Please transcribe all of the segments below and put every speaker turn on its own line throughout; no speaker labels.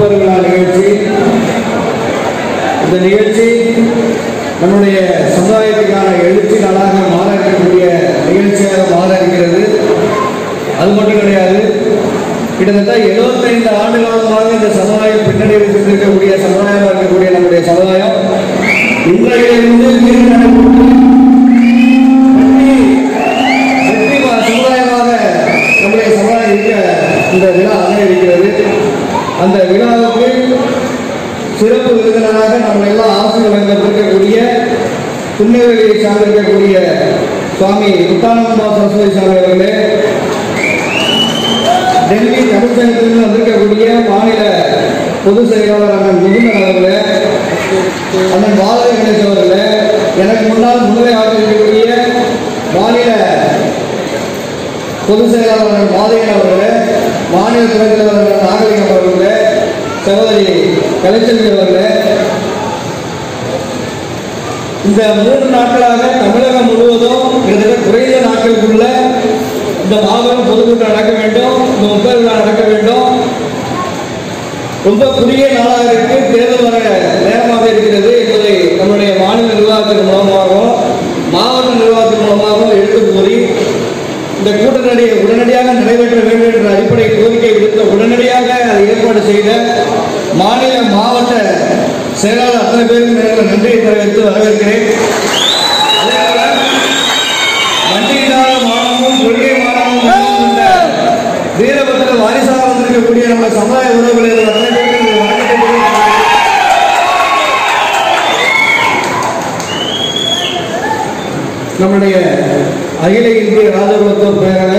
முப்பது விழா நிகழ்ச்சி. இந்த நிகழ்ச்சி நம்முடைய சமுதாயத்துக்கான எழுச்சி நாளாக மாற இருக்கக்கூடிய நிகழ்ச்சியாக மாற இருக்கிறது. அது மட்டும் கிடையாது, கிட்டத்தட்ட 75 ஆண்டு காலமாக இந்த சமுதாயம் பின்னணியில் இருந்திருக்கக்கூடிய சமுதாயமாக இருக்கக்கூடிய நம்முடைய சமுதாயம் இன்றையிலிருந்து சமுதாயமாக நம்முடைய சமுதாயம் இருக்க இந்த விழா அமைய இருக்கிறது. அந்த விழாவுக்கு சிறப்பு விருந்தினராக நம்ம எல்லாம் ஆசை வழங்கப்பட்டிருக்கக்கூடிய திருநெல்வேலியை சார்ந்திருக்கக்கூடிய சுவாமி முத்தானந்தா சரஸ்வதி சாமி அவர்களே, டெல்லி தமிழ்ச்சங்கத்திலிருந்து வந்திருக்கக்கூடிய மாநில பொதுச் செயலாளர் அண்ணன் முகுந்தன் அவர்களே, அண்ணன் பாரதி கணேஷ் அவர்களே, எனக்கு முன்னால் முன்னுரையாக இருக்கக்கூடிய மாநில பொதுச் செயலாளர் அண்ணன் மாதையன் அவர்களே, மாநில துணைத் தலைவர் அண்ணன் நாகலிங்கம் அவர்களே, சகோதரி கலைச்செல்வி அவர்களே, இந்த 3 நாட்களாக தமிழகம் முழுவதும் கிட்டத்தட்ட குறைந்த நாட்களுக்குள்ள இந்த மாபெரும் பொதுக்கூட்டம் நடக்க வேண்டும், இந்த 30 விழா நடக்க வேண்டும். ரொம்ப குறுகிய நாளாக இருக்கு, தேர்தல் வர நேரமாக இருக்கிறது என்பதை நம்முடைய மாநில நிர்வாகத்தின் மூலமாகவும் மாவட்ட நிர்வாகத்தின் மூலமாகவும் எடுத்து கூறி இந்த கூட்டத்தை உடனடியாக நிறைவேற்ற வேண்டும் என்ற அடிப்படை கோரிக்கை விடுத்த உடனடியாக அதை ஏற்பாடு செய்த மாநில மாவட்ட செயலாளர் அத்தனை பேருக்கு நேரில் நன்றியை தெரிவித்து வரவேற்கிறேன். அதேபோல மண்டியில்லாத மாணவமும் கொள்கை மாணவமும் வீரபத்திர வாரிசாக வந்திருக்கக்கூடிய நம்ம சமுதாய உறவுகளில் அத்தனை பேருக்கு நம்முடைய அகில இந்திய ராஜகுலத்தோர் பேரவை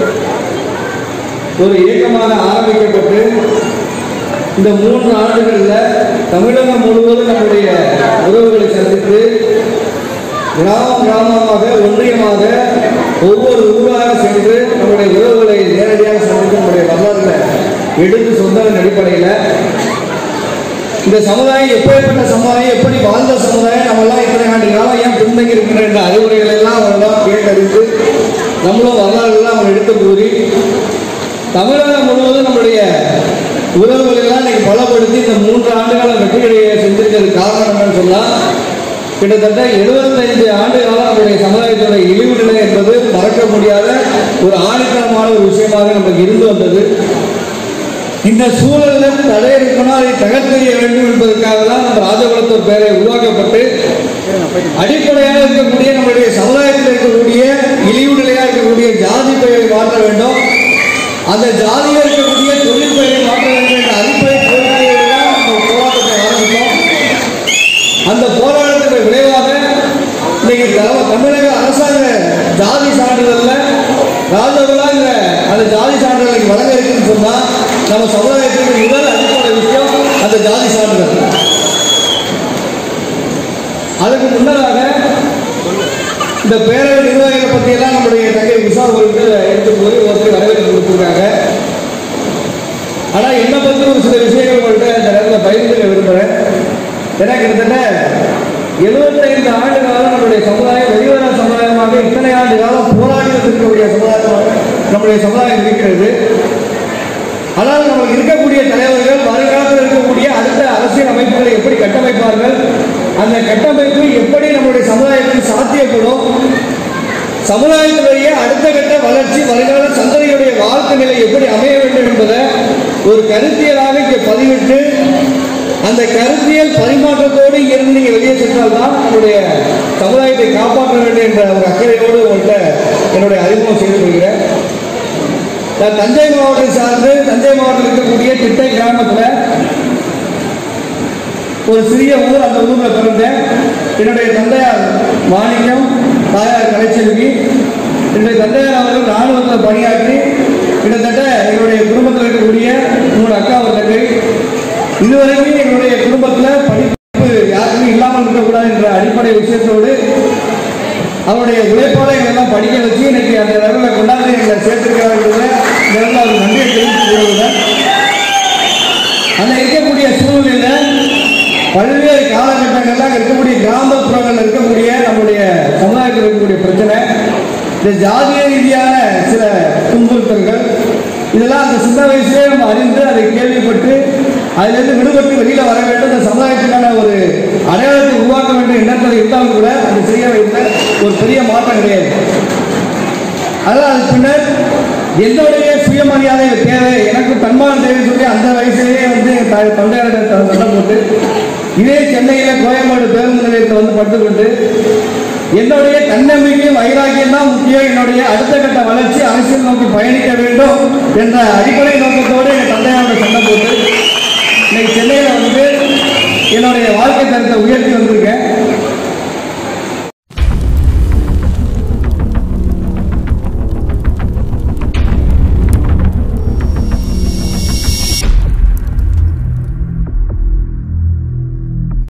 ஒரு இயக்கமாக ஆரம்பிக்கப்பட்டு இந்த 3 ஆண்டுகளில் தமிழகம் முழுவதும் நம்முடைய உறவுகளை சந்தித்து கிராமமாக ஒன்றியமாக ஒவ்வொரு ஊராக சென்று நம்முடைய உறவுகளை நேரடியாக சந்தித்து நம்முடைய வரலாறுல எடுத்து சொன்னதன் அடிப்படையில் இந்த சமுதாயம் எப்பேற்பட்ட சமுதாயம், எப்படி வாழ்ந்த சமுதாயம், நம்மெல்லாம் இத்தனை ஆண்டு காலம் ஏன் பின்தங்கி இருக்கின்ற என்ற அறிவுரைகள் எல்லாம் அவரெல்லாம் கேட்டறிந்து நம்மளும் வரலாறுலாம் அவர் எடுத்து கூறி தமிழகம் முழுவதும் நம்முடைய உறவுகள் எல்லாம் இன்னைக்கு பலப்படுத்தி இந்த 3 ஆண்டுகால வெற்றியடைய செஞ்சிருக்கிறது காரணம் என்னன்னு சொன்னால் கிட்டத்தட்ட 75 ஆண்டு காலம் நம்முடைய சமுதாயத்தோட இழிவு நிலை என்பது மறக்க முடியாத ஒரு ஆணித்தனமான ஒரு விஷயமாக நமக்கு இருந்து வந்தது. இந்த சூழலில் தடை இருக்கணும், அதை தகர்த்தெறிய வேண்டும் என்பதற்காக தான் நம்ம ராஜகுலத்தோர் பேரை உருவாக்கப்பட்டு அடிப்படையாக இருக்கக்கூடிய நம்முடைய சமுதாயத்தில் இருக்கக்கூடிய இழிவு நிலையாக இருக்கக்கூடிய ஜாதி பெயரை மாற்ற வேண்டும், அந்த ஜாதியில் இருக்கக்கூடிய தொழில் பெயரை மாற்ற வேண்டும் என்ற அடிப்படை கோரிக்கையோடு தான் நம்ம போராட்டத்தை ஆரம்பித்தோம். அந்த போராட்டத்தின் விளைவாக இன்னைக்கு தமிழக அரசாங்க ஜாதி சான்றிதழில் ராஜகுலாங்க அந்த ஜாதி சான்றிதழ் வழங்க இருக்குன்னு சொன்னால் நம்ம சமுதாயத்திற்கு முதல் அடிப்படை விஷயம் அந்த ஜாதி சான்றிதழ். அதுக்கு முன்னதாக இந்த பேரவை நிர்வாகிகளை பற்றியெல்லாம் நம்முடைய தங்கை விசா அவர்கள் எடுத்து போய் ஒருத்தர் வரவேற்று கொடுத்துருக்காங்க. ஆனால் என்னை பற்றி ஒரு சில விஷயங்கள் உங்கள்கிட்ட இந்த நேரத்தில் பகிர்ந்துக்க விரும்புகிறேன். ஏன்னா கிட்டத்தட்ட 75 ஆண்டு காலம் நம்முடைய சமுதாயம் வெளிவர சமுதாயமாக இத்தனை ஆண்டு காலம் போராடி இருக்கக்கூடிய சமுதாயமாக நம்முடைய சமுதாயம் இருக்கிறது. ஆனால் நமக்கு இருக்கக்கூடிய தலைவர்கள் வருங்காலத்தில் இருக்கக்கூடிய அடுத்த அரசியல் அமைப்புகளை எப்படி கட்டமைப்பார்கள், அந்த கட்டமைப்பு எப்படி நம்முடைய சமுதாயத்தில் சாத்தியப்படும், சமுதாயத்தினுடைய அடுத்த கட்ட வளர்ச்சி வருங்கால சந்ததியுடைய வாழ்க்கை நிலை எப்படி அமைய வேண்டும் என்பதை ஒரு கருத்தியலாக இங்கே பதிவிட்டு அந்த கருத்தியல் பரிமாற்றத்தோடு இங்கிருந்து நீங்கள் வெளியே சென்றால் தான் நம்முடைய சமுதாயத்தை காப்பாற்ற வேண்டும் என்ற ஒரு அக்கறையோடு உங்கள்கிட்ட என்னுடைய அறிமுகம் செய்து கொள்கிறேன். நான் தஞ்சை மாவட்டத்தை சார்ந்து தஞ்சை மாவட்டத்தில் இருக்கக்கூடிய திட்டை கிராமத்தில் ஒரு சிறிய ஊர், அந்த ஊரில் பிறந்தேன். என்னுடைய தந்தையார் மாணிக்கம், தாயார் கலைச்செல்வி. என்னுடைய தந்தையார் அவர்கள் இராணுவத்தில் பணியாற்றி கிட்டத்தட்ட எங்களுடைய குடும்பத்தில் இருக்கக்கூடிய 3 அக்கா ஒரு தங்கை. இதுவரைக்கும் எங்களுடைய குடும்பத்தில் படிப்பு யாருக்குமே இல்லாமல் இருக்கக்கூடாது என்ற அடிப்படை விஷயத்தோடு அவருடைய உழைப்பாளை எல்லாம் படிக்க வச்சு இன்னைக்கு அந்த லெவலில் கொண்டாந்து எங்களை சேர்த்திருக்கிறார்கள். அவர் நன்றியை தெரிவித்துக் அந்த இருக்கக்கூடிய சூழ்நிலையில் பல்வேறு காலகட்டங்கள்லாம் இருக்கக்கூடிய கிராமப்புறங்களில் இருக்கக்கூடிய நம்முடைய சமுதாயத்தில் இருக்கக்கூடிய பிரச்சனை, இந்த ஜாதிய ரீதியான சில துன்புறுத்தல்கள், இதெல்லாம் அந்த சின்ன வயசுலேயே நம்ம அறிந்து அதை கேள்விப்பட்டு அதிலிருந்து விடுபட்டு வெளியில வர வேண்டும், இந்த சமுதாயத்துக்கான ஒரு அடையாளத்தை உருவாக்க வேண்டும் எண்ணத்தில் இருந்தாலும் கூட அது செய்ய வைத்த ஒரு பெரிய மாற்றம் கிடையாது. அதான் அதுக்கு பின்னர் என்னுடைய சுயமரியாதை தேவை, எனக்கு தன்மானம் தேவைன்னு சொல்லி அந்த வயசுலேயே வந்து தந்தையாரிட சண்டை போட்டு இதே சென்னையில் கோயம்பேடு பேருந்து நிலையத்தில் வந்து படுத்துக்கொண்டு என்னுடைய தன்னம்பிக்கையும் வைராக்கியம் தான் முக்கியம், என்னுடைய அடுத்த கட்ட வளர்ச்சி அரசியல் நோக்கி பயணிக்க வேண்டும் என்ற அடிப்படை நோக்கத்தோடு என் தந்தையாரோட சண்டை போட்டு இன்னைக்கு சென்னையில் வந்து என்னுடைய வாழ்க்கை தரத்தை உயர்த்தி வந்திருக்கேன்.